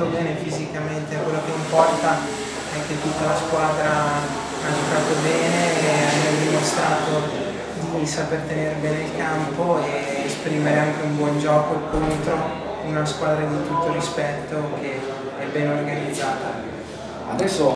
fatto bene fisicamente, quello che importa è che tutta la squadra ha giocato bene e ha dimostrato di saper tenere bene il campo e esprimere anche un buon gioco contro una squadra di tutto rispetto che è ben organizzata. Adesso